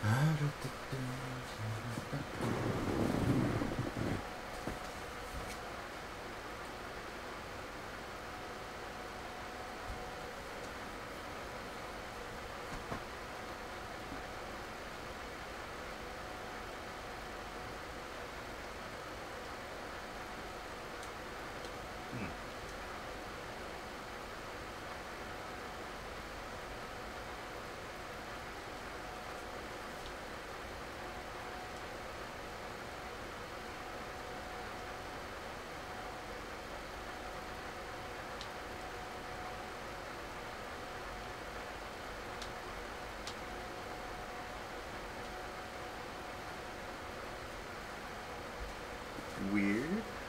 Weird.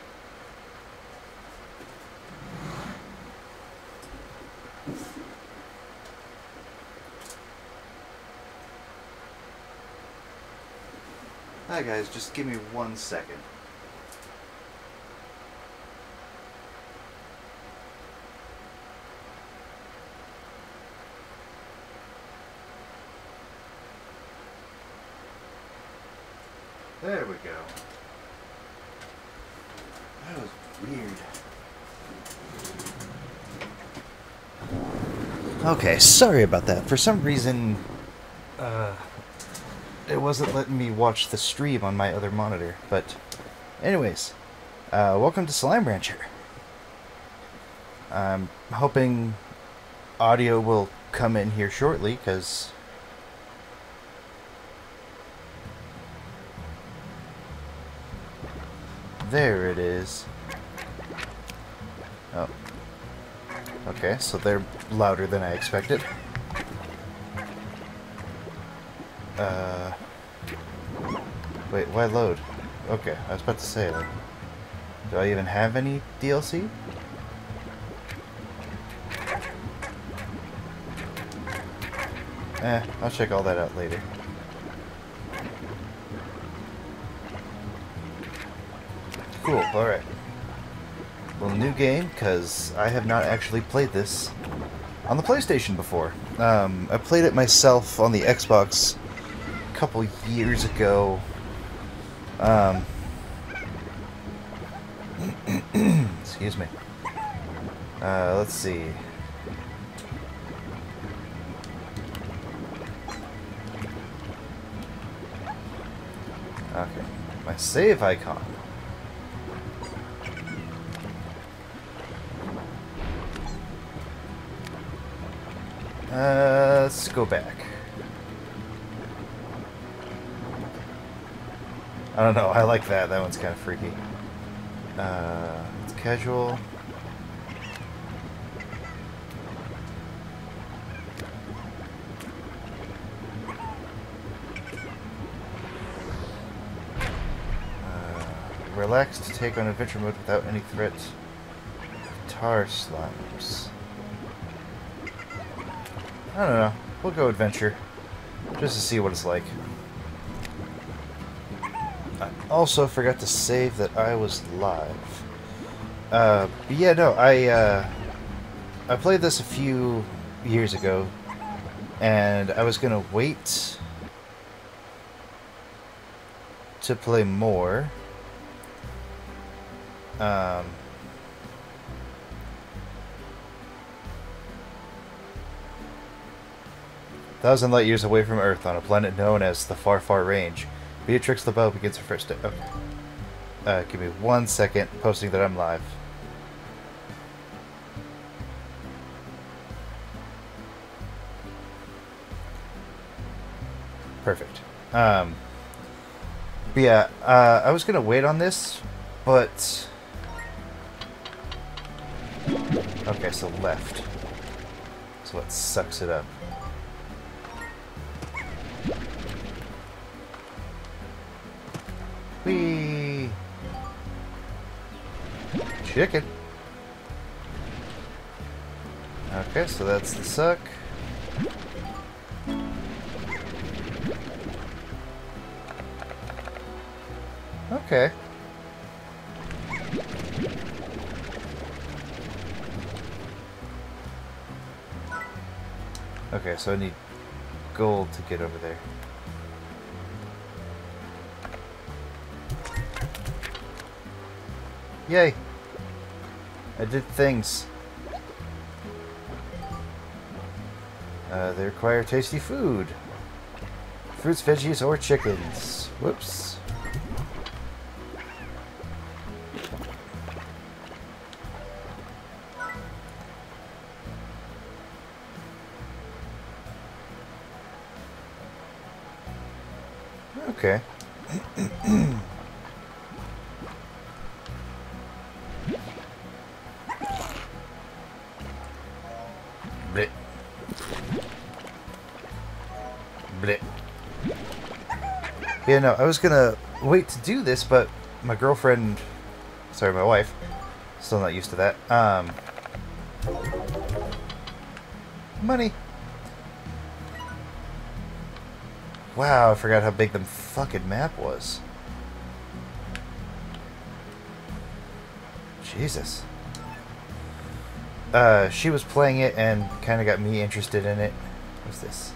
Hi guys, just give me 1 second. There we go. That was weird. Okay, sorry about that. For some reason, it wasn't letting me watch the stream on my other monitor. But, anyways, welcome to Slime Rancher. I'm hoping audio will come in here shortly, because there it is. Oh. Okay, so they're louder than I expected. Wait, why load? Okay, I was about to say, like, do I even have any DLC? I'll check all that out later. Cool, alright. Well, new game, because I have not actually played this on the PlayStation before. I played it myself on the Xbox a couple years ago. Excuse me. Let's see. Okay, my save icon. Let's go back. I don't know, I like that. That one's kind of freaky. It's casual. Relax to take on adventure mode without any threat. Guitar slimes. I don't know. We'll go adventure. Just to see what it's like. I also forgot to save that I was live. But yeah, no, I played this a few years ago, and I was gonna wait to play more. Thousand light years away from Earth, on a planet known as the Far Far Range, Beatrix LaBelle begins her first day. Okay. Give me 1 second, posting that I'm live. Perfect. But yeah, I was gonna wait on this, but... Okay, so left. So it sucks it up. Whee! Chicken. Okay, so that's the suck. Okay. Okay, so I need gold to get over there. Yay! I did things. They require tasty food. Fruits, veggies, or chickens. Whoops. Okay. Blech. Blech. Yeah, no, I was gonna wait to do this, but my girlfriend, sorry, my wife, still not used to that. Money. Wow, I forgot how big the fucking map was. Jesus. She was playing it and kind of got me interested in it. What's this?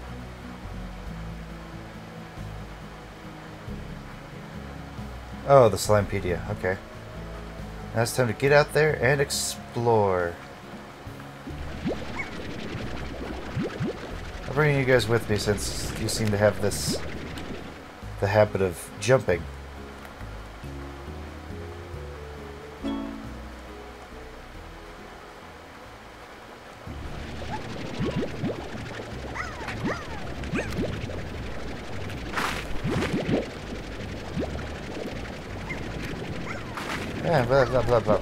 Oh, the Slimepedia. Okay. Now it's time to get out there and explore. I'm bringing you guys with me since you seem to have the habit of jumping. Yeah, blah, blah, blah, blah.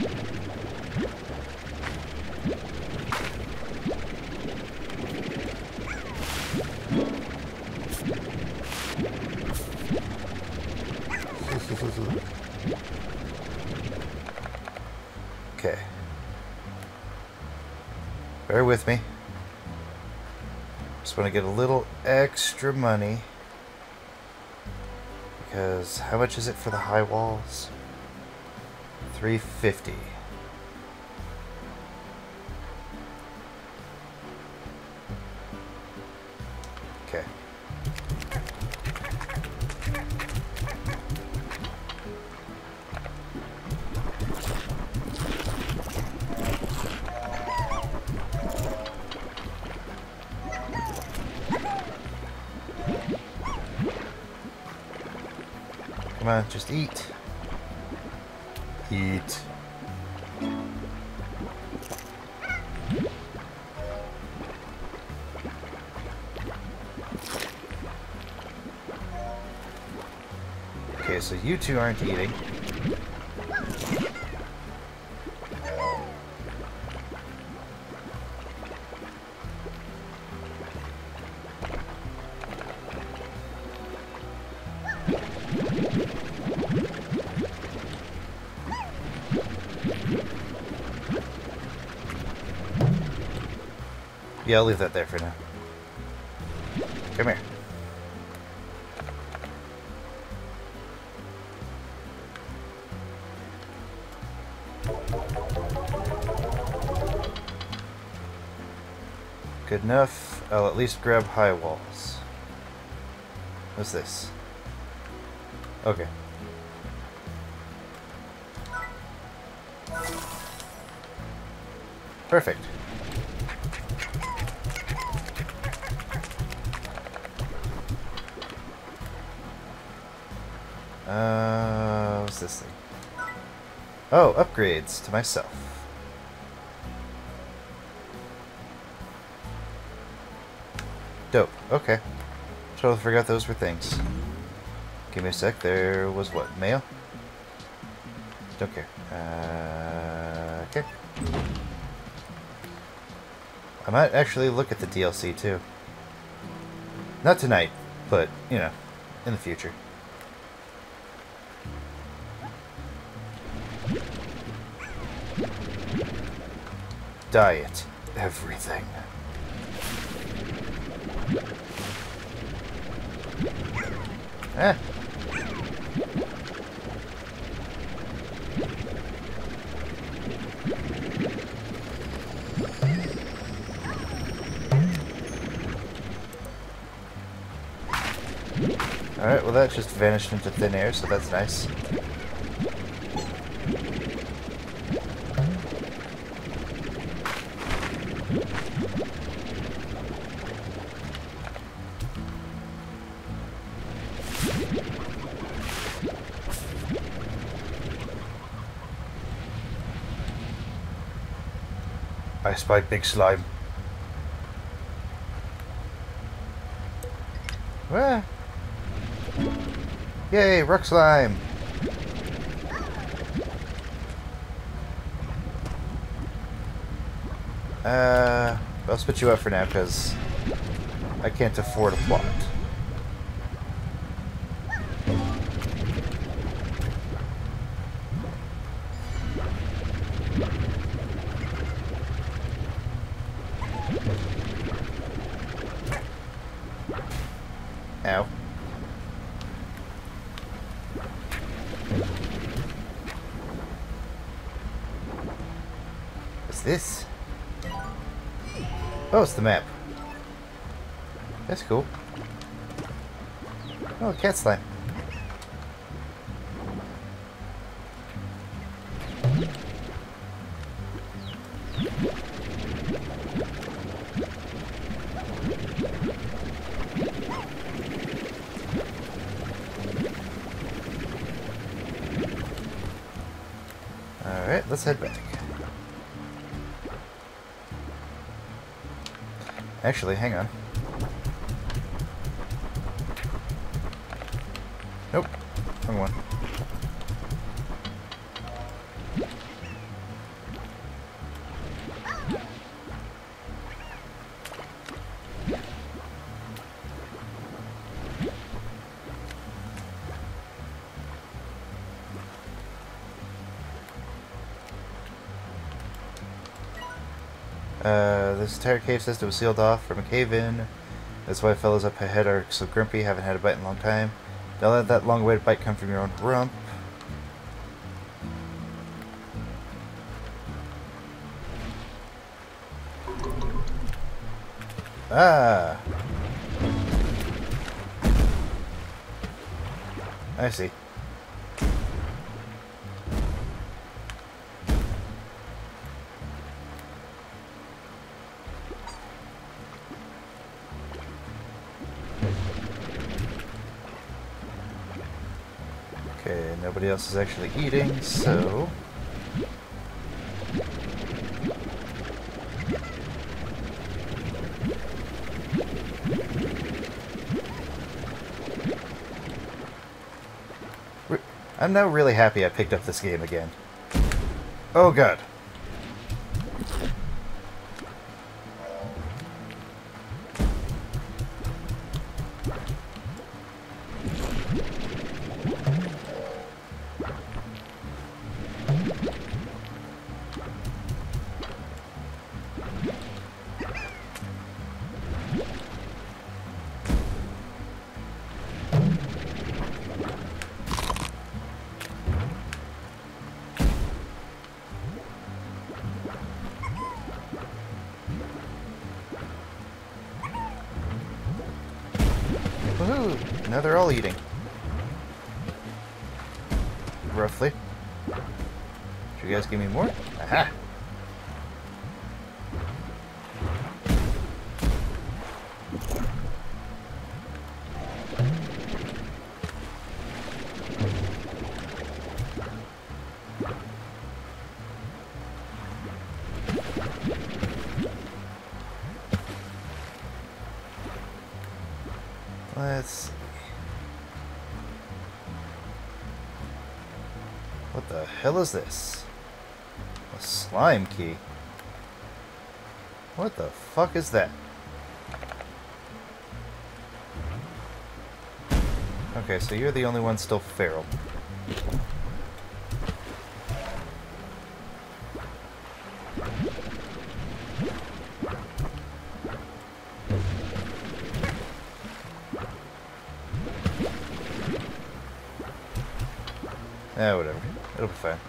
Okay. Bear with me. Just want to get a little extra money. Because how much is it for the high walls? $350. Okay. Come on, just eat. Eat. Okay, so you two aren't eating. Yeah, I'll leave that there for now. Come here. Good enough. I'll at least grab high walls. What's this? Okay. Perfect. What's this thing? Oh, upgrades to myself. Dope. Okay. Totally forgot those were things. Give me a sec. There was what? Mail? Don't care. Okay. I might actually look at the DLC too. Not tonight, but, you know, in the future. Diet. Everything. Eh. Alright, well that just vanished into thin air, so that's nice. I spied big slime. Ah. Yay, rock slime! I'll spit you out for now, because I can't afford a plot. Ow. What's this? Oh, it's the map. That's cool. Oh, cat slime. Alright, let's head back. Actually, hang on. Nope. Wrong one. This entire cave system was sealed off from a cave-in. That's why fellows up ahead are so grumpy, haven't had a bite in a long time. Don't let that long-awaited bite come from your own rump. Ah! I see. Okay, nobody else is actually eating, so... I'm now really happy I picked up this game again. Oh god. Woohoo! Now they're all eating. Roughly. Should you guys give me more? Aha! Let's see. What the hell is this? A slime key. What the fuck is that? Okay, so you're the only one still feral. Eh, whatever. It'll be fine.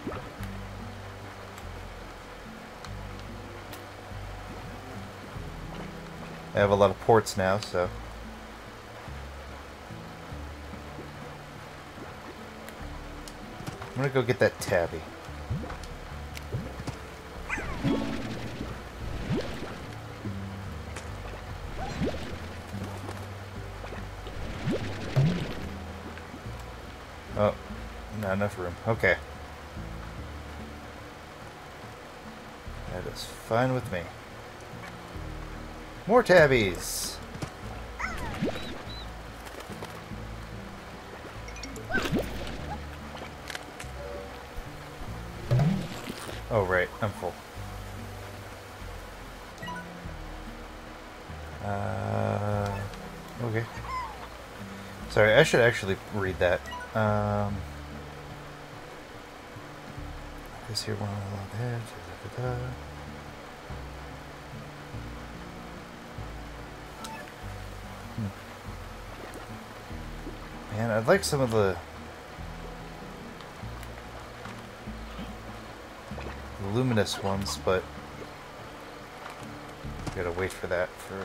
I have a lot of ports now, so... I'm gonna go get that tabby. Oh, not enough room. Okay. That is fine with me. More tabbies! Oh, right. I'm full. Okay. Sorry, I should actually read that. This here one along there. Man, I'd like some of the luminous ones, but gotta wait for that for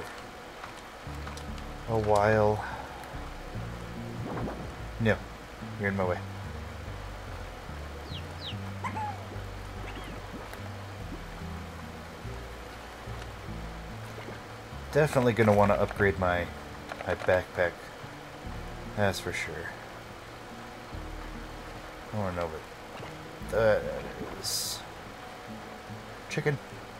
a while. No, you're in my way. Definitely gonna want to upgrade my backpack. That's for sure. I want to know what that is. Chicken.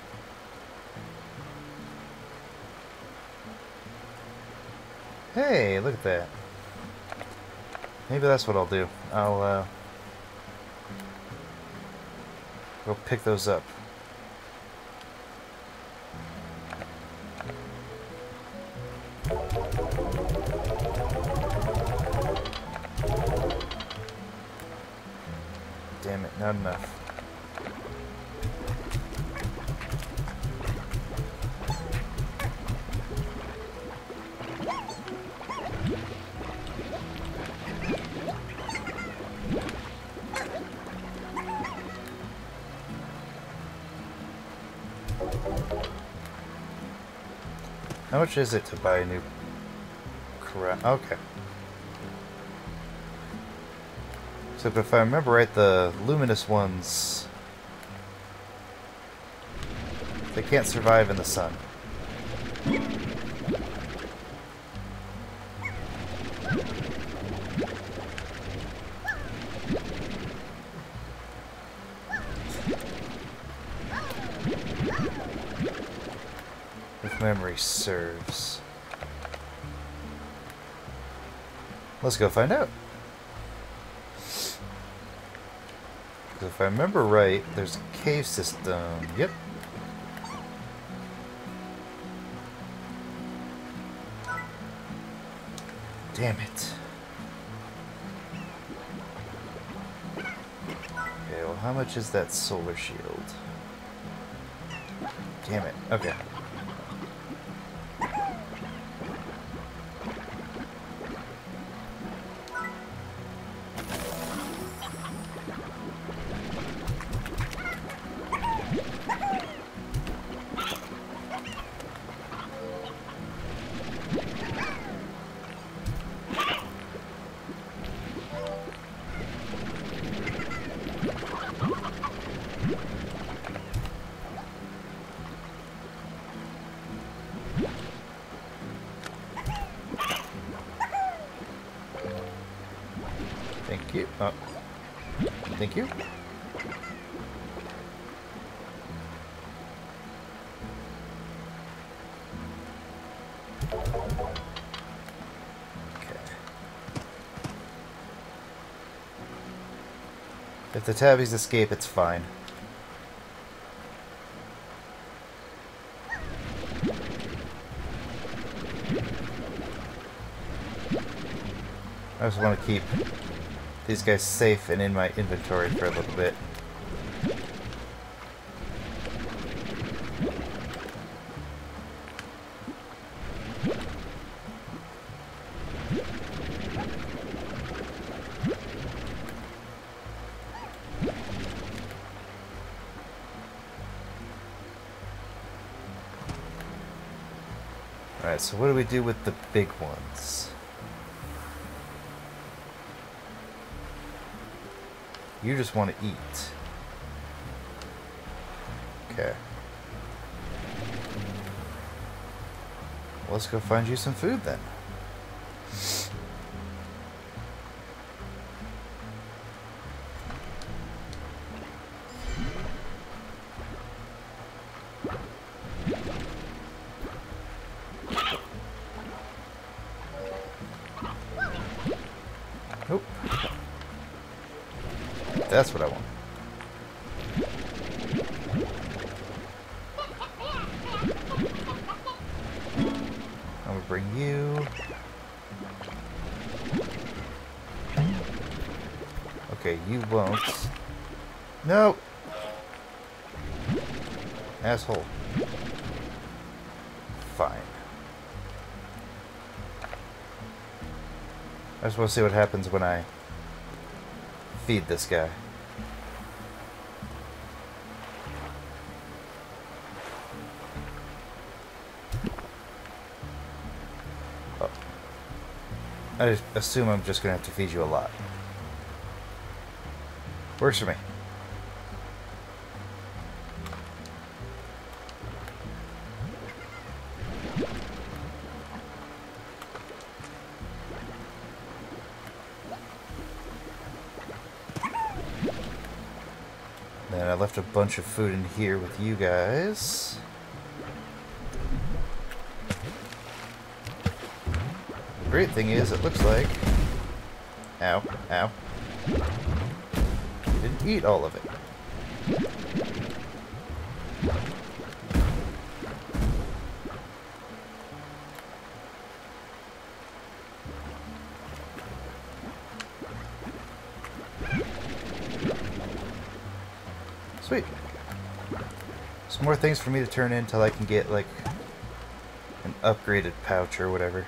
Hey, look at that. Maybe that's what I'll do. I'll go pick those up. Damn it, not enough. How much is it to buy a new crap? Okay. So if I remember right, the luminous ones, they can't survive in the sun. If memory serves. Let's go find out. If I remember right, there's a cave system. Yep. Damn it. Okay, well, how much is that solar shield? Damn it. Okay. Thank you. Oh. Thank you. Okay. If the tabbies escape, it's fine. I just want to keep these guys safe and in my inventory for a little bit. Alright, so what do we do with the big ones? You just want to eat. Okay. Well, let's go find you some food then. Nope. That's what I want. I'm gonna bring you. Okay, you won't. No! Asshole. Fine. I just want to see what happens when I feed this guy. Oh. I just assume I'm just going to have to feed you a lot. Works for me. Then I left a bunch of food in here with you guys. The great thing is, it looks like... Ow, ow. You didn't eat all of it. Sweet. Some more things for me to turn in until I can get, like, an upgraded pouch or whatever.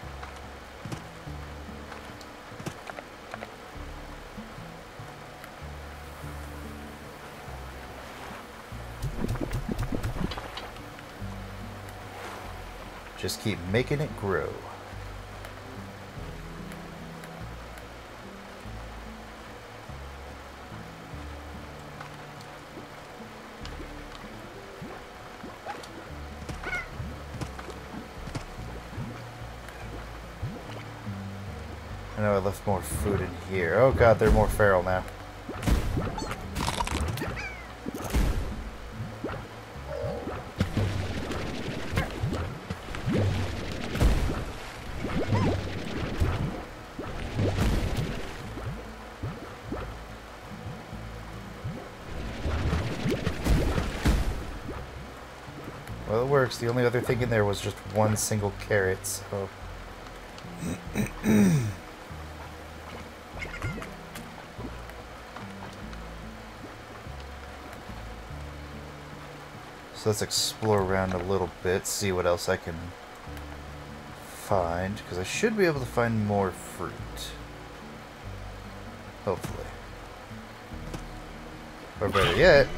Just keep making it grow. I know I left more food in here. Oh god, they're more feral now. Well, it works. The only other thing in there was just one single carrot, so... So let's explore around a little bit, see what else I can find, because I should be able to find more fruit. Hopefully. Or better yet,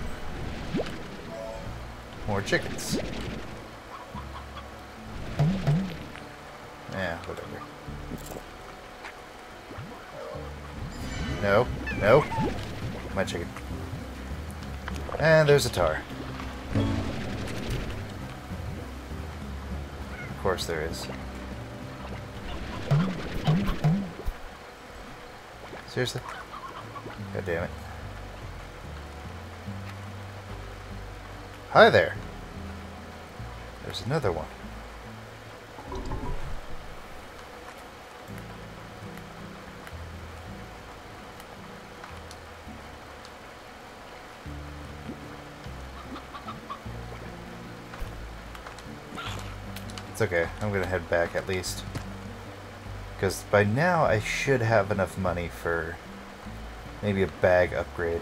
more chickens. Yeah, whatever. No, no. My chicken. And there's a tar. Of course there is. Seriously? God damn it. Hi there. There's another one. It's okay. I'm gonna head back at least. Because by now I should have enough money for maybe a bag upgrade.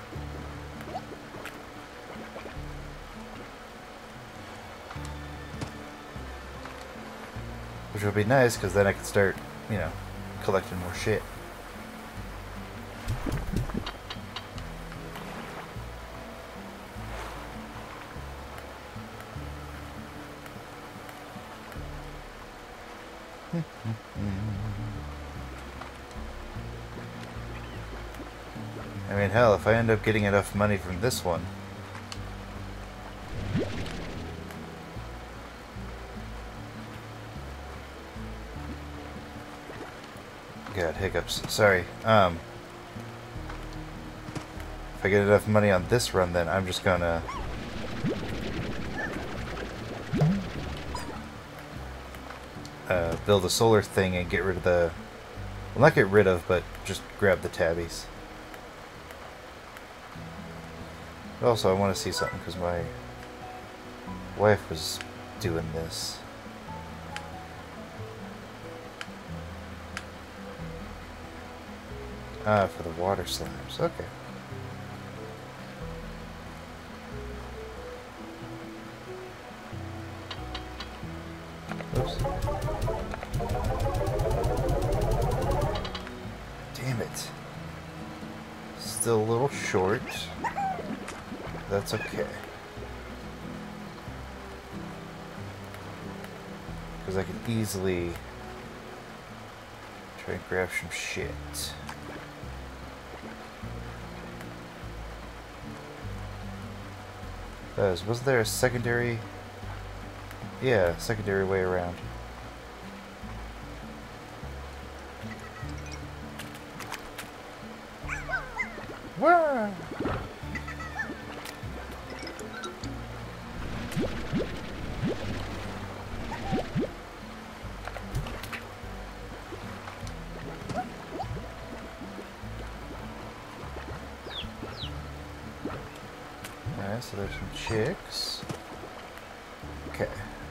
Which would be nice, because then I can start, you know, collecting more shit. I mean, hell, if I end up getting enough money from this one... God, hiccups. Sorry. If I get enough money on this run, then I'm just gonna... build a solar thing and get rid of the Well, not get rid of, but just grab the tabbies. Also, I want to see something because my wife was doing this. Ah, for the water slimes. Okay. Oops. Damn it. Still a little short. That's okay. Because I can easily try and grab some shit. Was there a secondary? Yeah, secondary way around. Wah! Alright, so there's some chicks. Okay.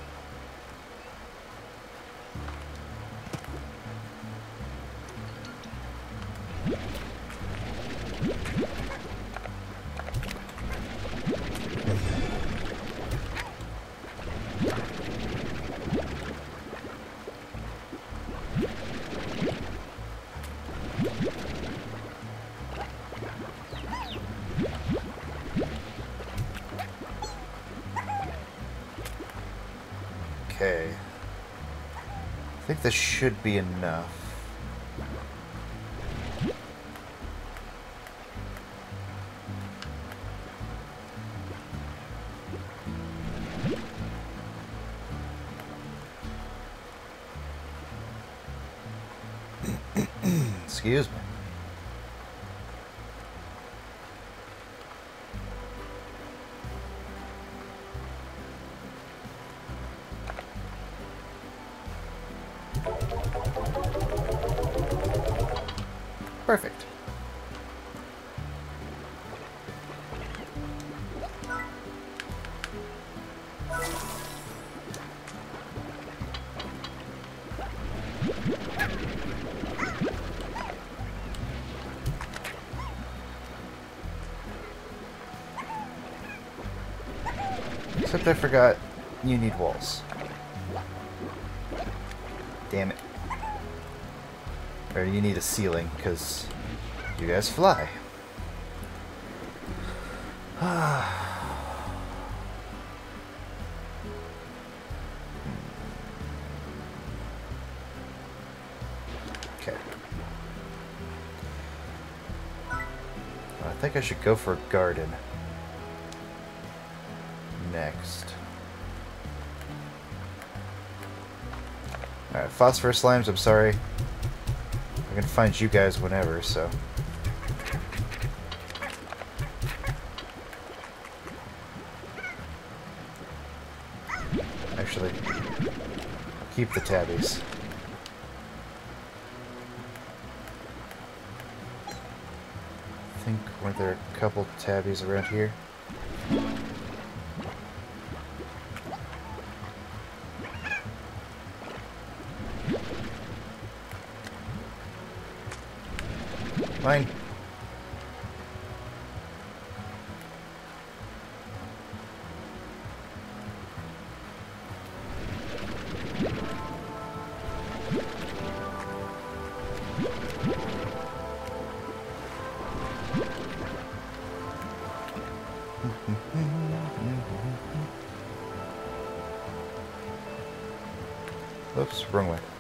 Okay. I think this should be enough. Excuse me. Perfect. Except I forgot you need walls. Damn it. Or you need a ceiling, because you guys fly. Okay. I think I should go for a garden next. Alright, phosphorus slimes, I'm sorry. I can find you guys whenever, so. Actually, keep the tabbies. I think, weren't there a couple tabbies around here? Mine. Oops, wrong way.